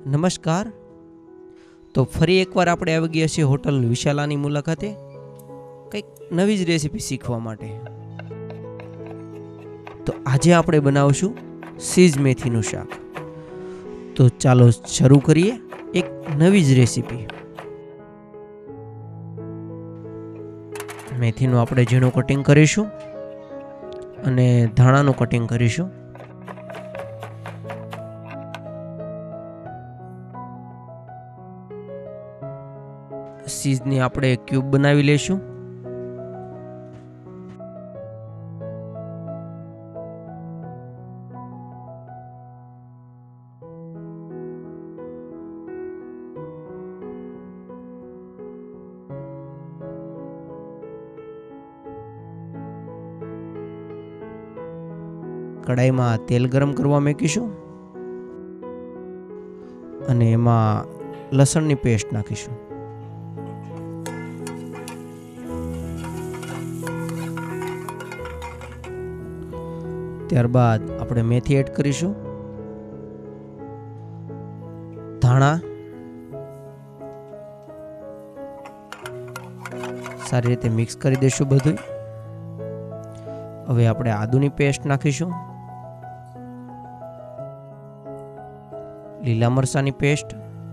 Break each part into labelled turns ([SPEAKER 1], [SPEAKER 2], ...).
[SPEAKER 1] નમસ્કાર. તો ફરી એકવાર આપણે આવી ગયા છીએ હોટલ વિશાલાની મુલાકાતે કંઈક નવી જ રેસીપી શીખવા માટે. તો આજે આપણે બનાવશું સીઝ મેથીનું શાક. તો ચાલો શરૂ કરીએ એક નવી જ રેસીપી. મેથીનું આપણે ઝીણું કટિંગ કરીશું અને ધાણાનું કટિંગ કરીશું. સીઝની આપણે ક્યુબ બનાવી લઈશું. કડાઈમાં તેલ ગરમ કરવા મૂકીશું અને એમાં લસણની પેસ્ટ નાખીશું. ત્યારબાદ આપણે મેથી એડ કરીશું, ધાણા, સારી રીતે મિક્સ કરી દઈશું બધું. હવે આપણે આદુની પેસ્ટ નાખીશું, લીલા મરચાંની પેસ્ટ,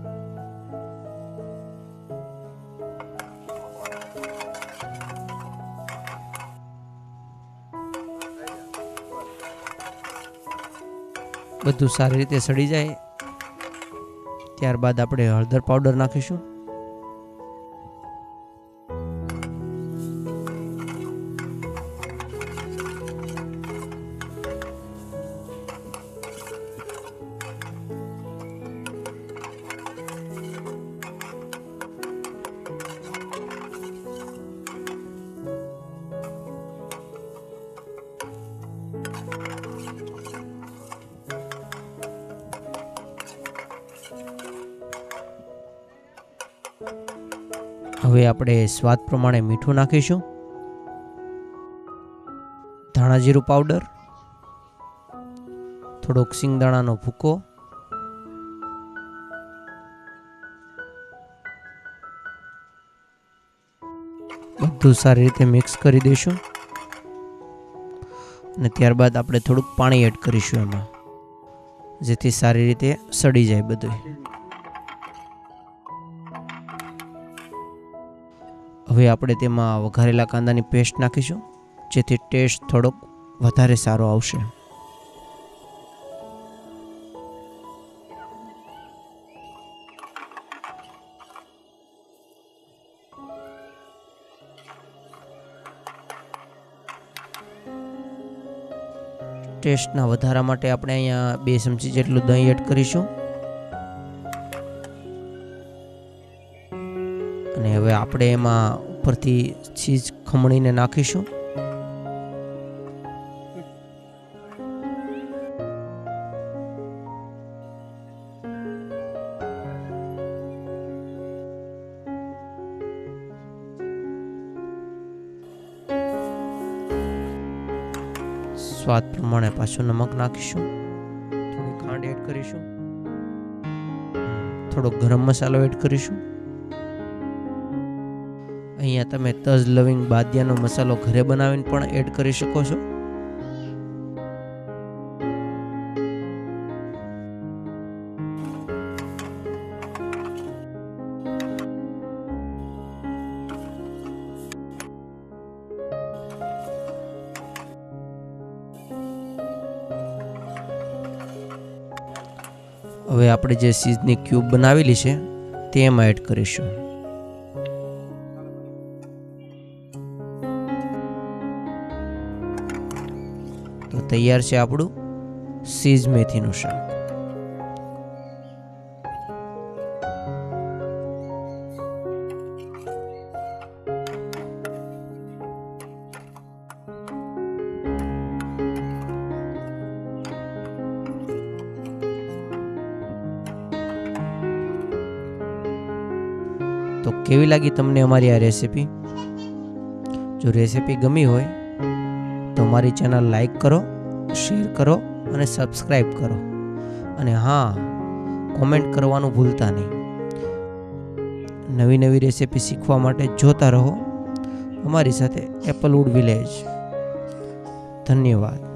[SPEAKER 1] બધું સારી રીતે સડી જાય ત્યારબાદ આપણે હળદર પાવડર નાખીશું. હવે આપણે સ્વાદ પ્રમાણે મીઠું નાખીશું, ધાણા જીરું પાવડર, થોડોક સિંગદાણાનો ભૂકો, બધું સારી રીતે મિક્સ કરી દઈશું અને ત્યારબાદ આપણે થોડુંક પાણી એડ કરીશું એમાં, જેથી સારી રીતે સડી જાય બધું. હવે આપણે તેમાં વઘારેલા કાંદાની પેસ્ટ નાખીશું, જેથી ટેસ્ટ થોડોક વધારે સારો આવશે. ટેસ્ટના વધારા માટે આપણે અહીંયા 2 ચમચી જેટલું દહીં એડ કરીશું અને હવે આપણે એમાં ઉપરથી ચીઝ ખમણીને નાખીશું. સ્વાદ પ્રમાણે પાછું નમક નાખીશું, થોડી ખાંડ એડ કરીશું, થોડો ગરમ મસાલો એડ કરીશું. અહીંયા તમે તજ, લવિંગ, બાદિયાનો મસાલો ઘરે બનાવીને પણ એડ કરી શકો છો. હવે આપણે જે ચીઝની ક્યુબ બનાવેલી છે તે એમાં એડ કરીશું. તો તૈયાર છે આપણું સીઝ મેથીનું શાક. તો કેવી લાગી તમને અમારી આ રેસીપી? જો રેસીપી ગમી હોય તો અમારી ચેનલ લાઈક કરો, શેર કરો અને સબસ્ક્રાઈબ કરો. અને હા, કોમેન્ટ કરવાનું ભૂલતા નહીં. નવી નવી રેસીપી શીખવા માટે જોતા રહો અમારી સાથે એપલવુડ વિલેજ. ધન્યવાદ.